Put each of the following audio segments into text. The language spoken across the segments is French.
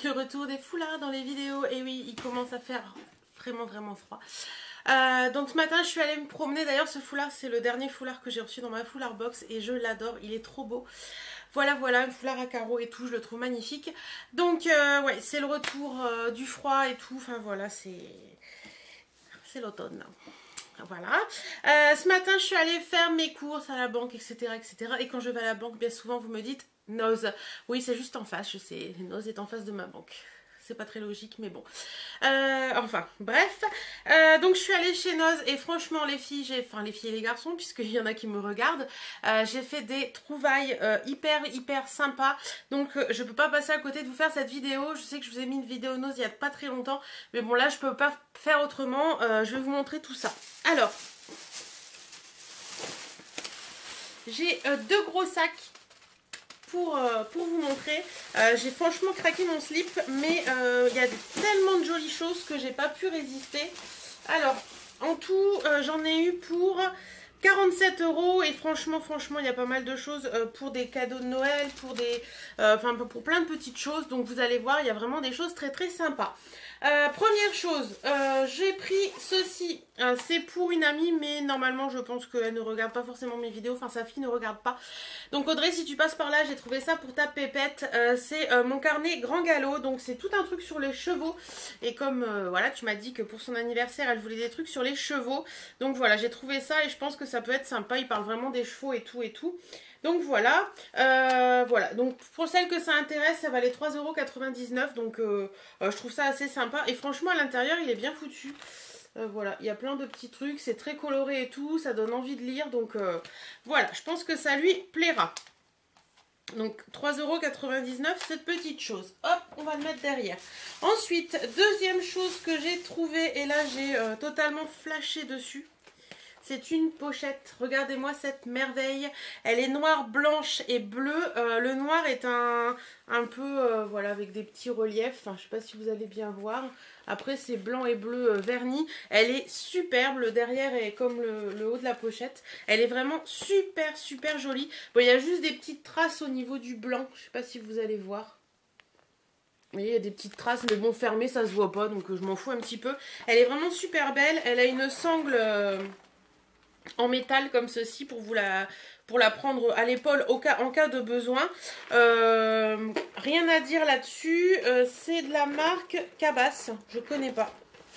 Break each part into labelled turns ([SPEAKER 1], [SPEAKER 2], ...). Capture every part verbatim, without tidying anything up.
[SPEAKER 1] le retour des foulards dans les vidéos. Et oui, il commence à faire vraiment vraiment froid. Euh, donc ce matin je suis allée me promener. D'ailleurs ce foulard c'est le dernier foulard que j'ai reçu dans ma foulard box et je l'adore, il est trop beau. Voilà voilà, un foulard à carreaux et tout, je le trouve magnifique. Donc euh, ouais, c'est le retour euh, du froid et tout. Enfin voilà, c'est c'est l'automne. Voilà. Euh, ce matin je suis allée faire mes courses à la banque, etc etc. Et quand je vais à la banque, bien souvent vous me dites Noz. Oui, c'est juste en face, je sais, Noz est en face de ma banque. C'est pas très logique, mais bon. Euh, enfin, bref. Euh, donc, je suis allée chez Noz et franchement, les filles, j'ai, enfin, les filles et les garçons, puisqu'il y en a qui me regardent, euh, j'ai fait des trouvailles euh, hyper, hyper sympas. Donc, euh, je peux pas passer à côté de vous faire cette vidéo. Je sais que je vous ai mis une vidéo Noz il y a pas très longtemps, mais bon, là, je peux pas faire autrement. Euh, je vais vous montrer tout ça. Alors, j'ai euh, deux gros sacs. Pour, euh, pour vous montrer, euh, j'ai franchement craqué mon slip, mais euh, il y a des, tellement de jolies choses que j'ai pas pu résister. Alors, en tout, euh, j'en ai eu pour quarante-sept euros et franchement, franchement, il y a pas mal de choses euh, pour des cadeaux de Noël, pour des, euh, enfin pour plein de petites choses. Donc vous allez voir, il y a vraiment des choses très très sympas. Euh, première chose, euh, j'ai pris ceci, euh, c'est pour une amie, mais normalement je pense qu'elle ne regarde pas forcément mes vidéos, enfin sa fille ne regarde pas. Donc Audrey, si tu passes par là, j'ai trouvé ça pour ta pépette, euh, c'est euh, mon carnet Grand Galop, donc c'est tout un truc sur les chevaux. Et comme euh, voilà, tu m'as dit que pour son anniversaire, elle voulait des trucs sur les chevaux, donc voilà, j'ai trouvé ça et je pense que ça peut être sympa, il parle vraiment des chevaux et tout et tout. Donc voilà, euh, voilà, donc pour celles que ça intéresse, ça valait trois euros quatre-vingt-dix-neuf, donc euh, euh, je trouve ça assez sympa. Et franchement, à l'intérieur, il est bien foutu. Euh, voilà, il y a plein de petits trucs, c'est très coloré et tout, ça donne envie de lire. Donc euh, voilà, je pense que ça lui plaira. Donc trois euros quatre-vingt-dix-neuf, cette petite chose. Hop, on va le mettre derrière. Ensuite, deuxième chose que j'ai trouvée, et là j'ai euh, totalement flashé dessus. C'est une pochette, regardez-moi cette merveille, elle est noire, blanche et bleue, euh, le noir est un, un peu, euh, voilà, avec des petits reliefs, enfin, je sais pas si vous allez bien voir, après c'est blanc et bleu euh, verni, elle est superbe, le derrière est comme le, le haut de la pochette, elle est vraiment super super jolie, bon il y a juste des petites traces au niveau du blanc, je sais pas si vous allez voir. Vous voyez, il y a des petites traces, mais bon, fermé, ça se voit pas, donc euh, je m'en fous un petit peu. Elle est vraiment super belle, elle a une sangle... Euh, en métal comme ceci pour vous la pour la prendre à l'épaule au cas en cas de besoin. Euh, rien à dire là-dessus. Euh, c'est de la marque Cabas, je connais pas.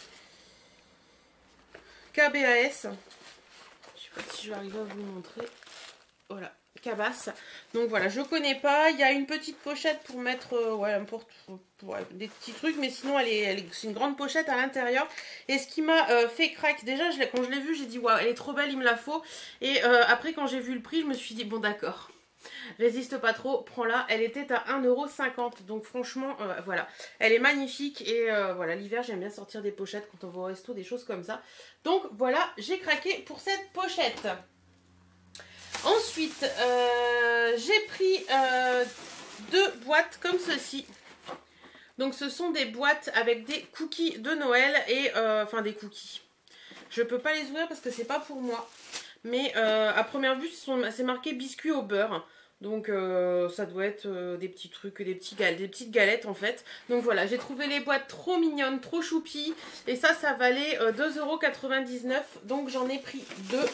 [SPEAKER 1] K B A S. Je sais pas si je vais arriver à vous montrer. Voilà, Cabas. Donc voilà, je connais pas. Il y a une petite pochette pour mettre euh, ouais, n'importe ouais, des petits trucs, mais sinon elle est, elle est c'est une grande pochette à l'intérieur. Et ce qui m'a euh, fait crack, déjà je quand je l'ai vue, j'ai dit waouh, elle est trop belle, il me la faut. Et euh, après quand j'ai vu le prix, je me suis dit bon d'accord. Résiste pas trop, prends-la, elle était à un euro cinquante, donc franchement, euh, voilà, elle est magnifique et euh, voilà, l'hiver j'aime bien sortir des pochettes quand on va au resto, des choses comme ça. Donc voilà, j'ai craqué pour cette pochette. Ensuite, euh, j'ai pris euh, deux boîtes comme ceci. Donc ce sont des boîtes avec des cookies de Noël et euh, enfin des cookies. Je peux pas les ouvrir parce que c'est pas pour moi. Mais euh, à première vue, c'est marqué biscuits au beurre. Donc euh, ça doit être euh, des petits trucs, des, petits gal des petites galettes en fait. Donc voilà, j'ai trouvé les boîtes trop mignonnes, trop choupies. Et ça, ça valait euh, deux euros quatre-vingt-dix-neuf. Donc j'en ai pris deux.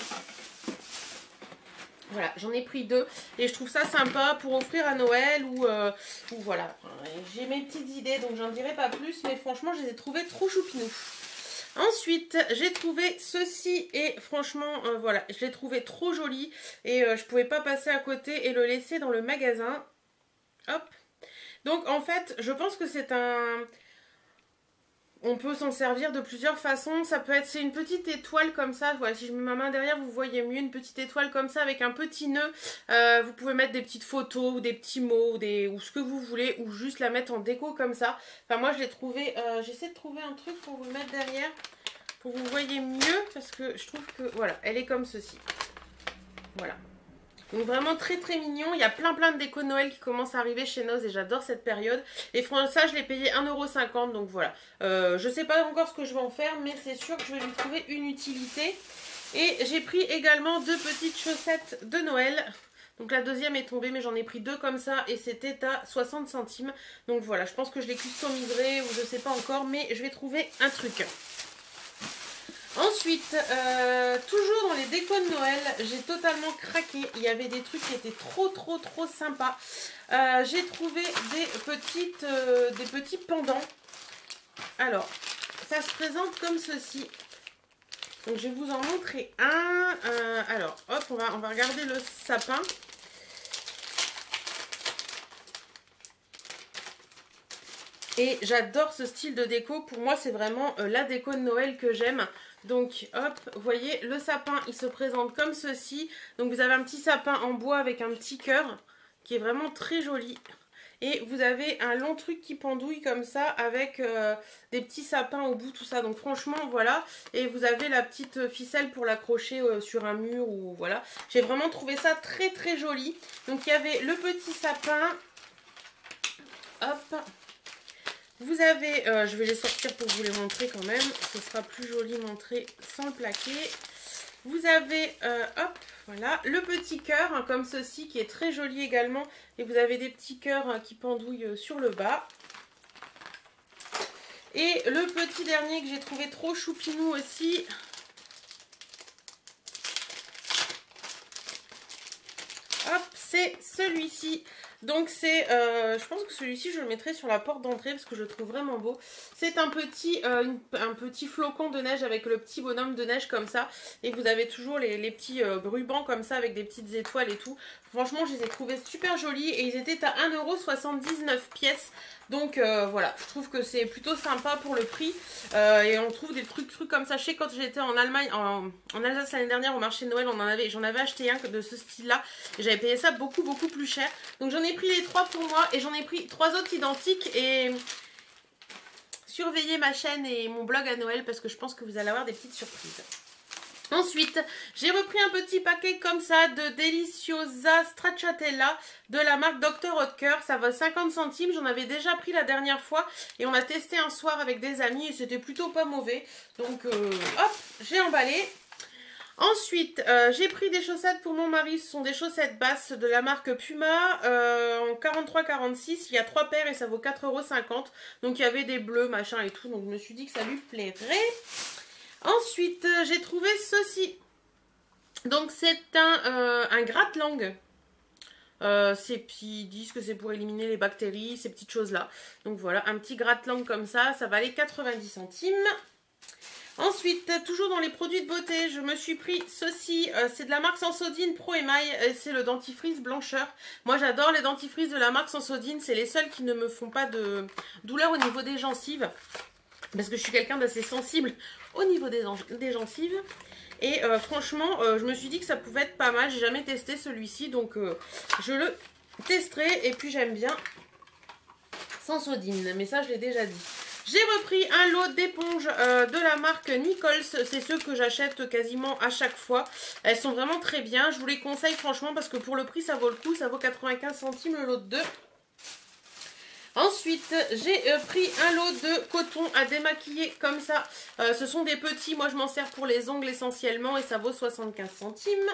[SPEAKER 1] Voilà, j'en ai pris deux et je trouve ça sympa pour offrir à Noël ou, euh, ou voilà. J'ai mes petites idées donc j'en dirai pas plus, mais franchement je les ai trouvés trop choupinous. Ensuite, j'ai trouvé ceci et franchement, euh, voilà, je l'ai trouvé trop joli et euh, je pouvais pas passer à côté et le laisser dans le magasin. Hop. Donc en fait, je pense que c'est un... On peut s'en servir de plusieurs façons. Ça peut être, c'est une petite étoile comme ça. Voilà, si je mets ma main derrière, vous voyez mieux une petite étoile comme ça avec un petit nœud. Euh, vous pouvez mettre des petites photos ou des petits mots ou, des, ou ce que vous voulez ou juste la mettre en déco comme ça. Enfin moi je l'ai trouvé, euh, j'essaie de trouver un truc pour vous le mettre derrière pour que vous voyez mieux parce que je trouve que voilà, elle est comme ceci. Voilà. Donc vraiment très très mignon, il y a plein plein de déco de Noël qui commencent à arriver chez Noz et j'adore cette période. Et ça je l'ai payé un euro cinquante, donc voilà. Euh, je sais pas encore ce que je vais en faire, mais c'est sûr que je vais lui trouver une utilité. Et j'ai pris également deux petites chaussettes de Noël. Donc la deuxième est tombée, mais j'en ai pris deux comme ça et c'était à soixante centimes. Donc voilà, je pense que je les customiserai ou je sais pas encore, mais je vais trouver un truc. Ensuite, euh, toujours dans les décos de Noël, j'ai totalement craqué. Il y avait des trucs qui étaient trop trop trop sympas. Euh, j'ai trouvé des, petites, euh, des petits pendants. Alors, ça se présente comme ceci. Donc je vais vous en montrer un. Euh, alors, hop, on va, on va regarder le sapin. Et j'adore ce style de déco. Pour moi, c'est vraiment euh, la déco de Noël que j'aime. Donc, hop, vous voyez, le sapin, il se présente comme ceci. Donc, vous avez un petit sapin en bois avec un petit cœur qui est vraiment très joli. Et vous avez un long truc qui pendouille comme ça avec euh, des petits sapins au bout, tout ça. Donc, franchement, voilà. Et vous avez la petite ficelle pour l'accrocher euh, sur un mur ou voilà. J'ai vraiment trouvé ça très, très joli. Donc, il y avait le petit sapin. Hop. Vous avez, euh, je vais les sortir pour vous les montrer quand même, ce sera plus joli montré sans le plaquer. Vous avez, euh, hop, voilà, le petit cœur, hein, comme ceci, qui est très joli également. Et vous avez des petits cœurs hein, qui pendouillent sur le bas. Et le petit dernier que j'ai trouvé trop choupinou aussi. Hop, c'est celui-ci. Donc c'est, euh, je pense que celui-ci je le mettrai sur la porte d'entrée parce que je le trouve vraiment beau. C'est un petit, euh, une, un petit flocon de neige avec le petit bonhomme de neige comme ça. Et vous avez toujours les, les petits euh, rubans comme ça avec des petites étoiles et tout. Franchement je les ai trouvés super jolis et ils étaient à un euro soixante-dix-neuf pièces. Donc euh, voilà, je trouve que c'est plutôt sympa pour le prix. Euh, et on trouve des trucs, trucs comme ça. Je sais quand j'étais en Allemagne, en, en Alsace l'année dernière au marché de Noël, on en avait, j'en avais acheté un de ce style-là. Et j'avais payé ça beaucoup beaucoup plus cher. Donc j'en ai pris les trois pour moi et j'en ai pris trois autres identiques. Et surveillez ma chaîne et mon blog à Noël parce que je pense que vous allez avoir des petites surprises. Ensuite, j'ai repris un petit paquet comme ça de Deliciosa Stracciatella de la marque docteur Oetker. Ça vaut cinquante centimes. J'en avais déjà pris la dernière fois et on a testé un soir avec des amis et c'était plutôt pas mauvais. Donc, euh, hop, j'ai emballé. Ensuite, euh, j'ai pris des chaussettes pour mon mari. Ce sont des chaussettes basses de la marque Puma euh, en quarante-trois quarante-six. Il y a trois paires et ça vaut quatre euros cinquante. Donc, il y avait des bleus, machin et tout. Donc, je me suis dit que ça lui plairait. Ensuite, euh, j'ai trouvé ceci. Donc, c'est un, euh, un gratte-langue. Euh, ils disent que c'est pour éliminer les bactéries, ces petites choses-là. Donc, voilà, un petit gratte-langue comme ça. Ça valait quatre-vingt-dix centimes. Ensuite, toujours dans les produits de beauté, je me suis pris ceci. Euh, c'est de la marque Sensodyne Pro Émail. C'est le dentifrice blancheur. Moi, j'adore les dentifrices de la marque Sensodyne. C'est les seuls qui ne me font pas de douleur au niveau des gencives. Parce que je suis quelqu'un d'assez sensible au niveau des, des gencives. Et euh, franchement, euh, je me suis dit que ça pouvait être pas mal. J'ai jamais testé celui-ci. Donc, euh, je le testerai. Et puis, j'aime bien Sensodyne. Mais ça, je l'ai déjà dit. J'ai repris un lot d'éponges euh, de la marque Nichols. C'est ceux que j'achète quasiment à chaque fois. Elles sont vraiment très bien. Je vous les conseille franchement parce que pour le prix, ça vaut le coup. Ça vaut quatre-vingt-quinze centimes le lot de deux. Ensuite, j'ai euh, pris un lot de coton à démaquiller comme ça. Euh, ce sont des petits, moi je m'en sers pour les ongles essentiellement et ça vaut soixante-quinze centimes.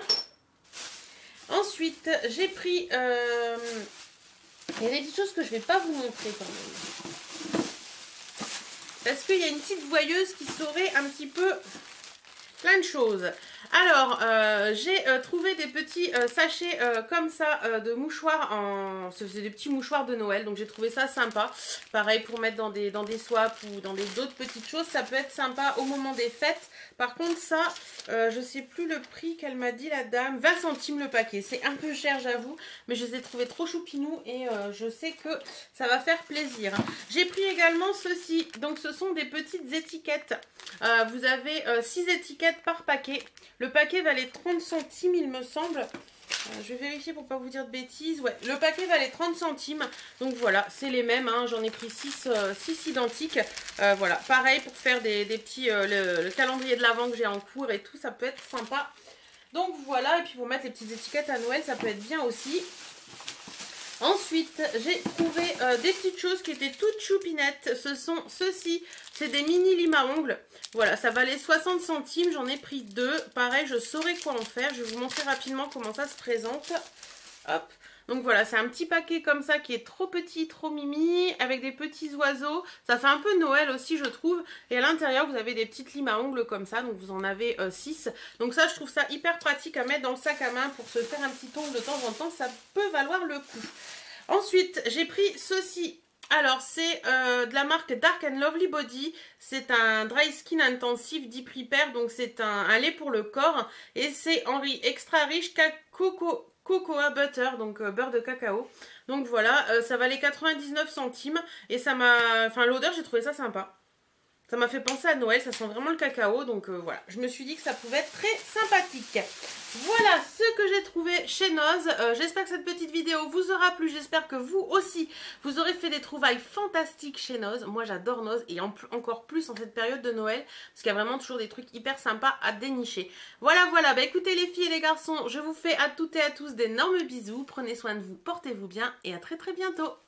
[SPEAKER 1] Ensuite, j'ai pris... Euh... Il y a des petites choses que je ne vais pas vous montrer quand même. Parce qu'il y a une petite voyeuse qui saurait un petit peu plein de choses. Alors, euh, j'ai euh, trouvé des petits euh, sachets euh, comme ça euh, de mouchoirs. En... C'est des petits mouchoirs de Noël, donc j'ai trouvé ça sympa. Pareil pour mettre dans des, dans des swaps ou dans d'autres petites choses, ça peut être sympa au moment des fêtes. Par contre, ça, euh, je sais plus le prix qu'elle m'a dit la dame. vingt centimes le paquet, c'est un peu cher j'avoue, mais je les ai trouvés trop choupinous et euh, je sais que ça va faire plaisir. J'ai pris également ceci, donc ce sont des petites étiquettes. Euh, vous avez euh, six étiquettes par paquet. Le paquet valait trente centimes, il me semble. Euh, je vais vérifier pour pas vous dire de bêtises. Ouais, le paquet valait trente centimes. Donc voilà, c'est les mêmes. Hein. J'en ai pris six, euh, six identiques. Euh, voilà, pareil pour faire des, des petits... Euh, le, le calendrier de l'Avent que j'ai en cours et tout, ça peut être sympa. Donc voilà, et puis pour mettre les petites étiquettes à Noël, ça peut être bien aussi. Ensuite, j'ai trouvé euh, des petites choses qui étaient toutes choupinettes. Ce sont ceux-ci. C'est des mini limes à ongles. Voilà, ça valait soixante centimes. J'en ai pris deux. Pareil, je saurais quoi en faire. Je vais vous montrer rapidement comment ça se présente. Hop. Donc voilà, c'est un petit paquet comme ça qui est trop petit, trop mimi, avec des petits oiseaux. Ça fait un peu Noël aussi, je trouve. Et à l'intérieur, vous avez des petites limes à ongles comme ça. Donc vous en avez six. Donc ça, je trouve ça hyper pratique à mettre dans le sac à main pour se faire un petit ongle de temps en temps. Ça peut valoir le coup. Ensuite, j'ai pris ceci. Alors, c'est euh, de la marque Dark and Lovely Body. C'est un Dry Skin Intensive Deep Repair. Donc, c'est un, un lait pour le corps. Et c'est en riz extra riche coco, cocoa butter, donc euh, beurre de cacao. Donc, voilà, euh, ça valait quatre-vingt-dix-neuf centimes. Et ça m'a... Enfin, l'odeur, j'ai trouvé ça sympa. Ça m'a fait penser à Noël, ça sent vraiment le cacao, donc euh, voilà. Je me suis dit que ça pouvait être très sympathique. Voilà ce que j'ai trouvé chez Noz. Euh, j'espère que cette petite vidéo vous aura plu. J'espère que vous aussi, vous aurez fait des trouvailles fantastiques chez Noz. Moi, j'adore Noz et en, encore plus en cette période de Noël, parce qu'il y a vraiment toujours des trucs hyper sympas à dénicher. Voilà, voilà. Bah écoutez les filles et les garçons, je vous fais à toutes et à tous d'énormes bisous. Prenez soin de vous, portez-vous bien et à très très bientôt.